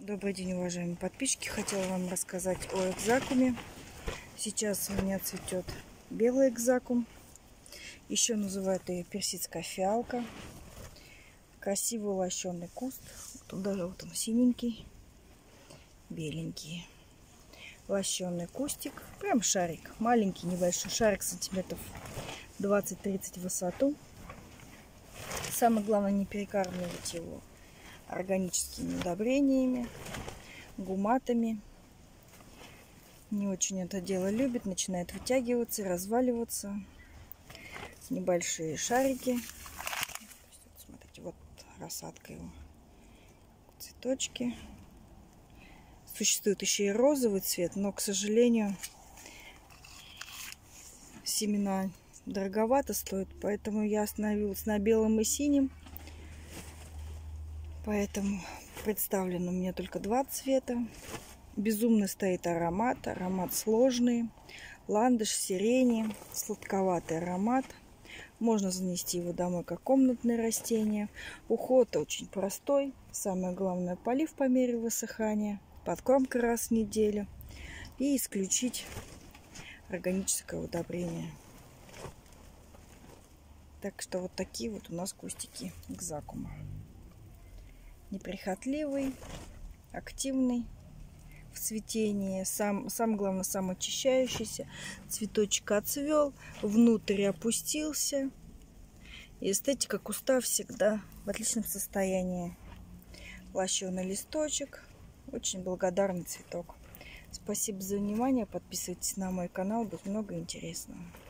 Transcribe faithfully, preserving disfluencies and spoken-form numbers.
Добрый день, уважаемые подписчики. Хотела вам рассказать о экзакуме. Сейчас у меня цветет белый экзакум. Еще называют ее персидская фиалка. Красивый лощеный куст. Вот даже вот он синенький, беленький. Лощеный кустик. Прям шарик. Маленький, небольшой шарик, сантиметров двадцать-тридцать в высоту. Самое главное, не перекармливать его органическими удобрениями, гуматами. Не очень это дело любит, начинает вытягиваться, разваливаться. Небольшие шарики. Вот, смотрите, вот рассадка его. Цветочки. Существует еще и розовый цвет, но, к сожалению, семена дороговато стоят, поэтому я остановилась на белом и синем. Поэтому представлен у меня только два цвета. Безумно стоит аромат. Аромат сложный. Ландыш, сирени. Сладковатый аромат. Можно занести его домой как комнатное растение. Уход очень простой. Самое главное, полив по мере высыхания. Подкормка раз в неделю. И исключить органическое удобрение. Так что вот такие вот у нас кустики экзакума. Неприхотливый, активный в цветении. Сам, самое главное, самоочищающийся. Цветочек отцвел, внутрь опустился. И эстетика куста всегда в отличном состоянии. Лощеный листочек. Очень благодарный цветок. Спасибо за внимание. Подписывайтесь на мой канал. Будет много интересного.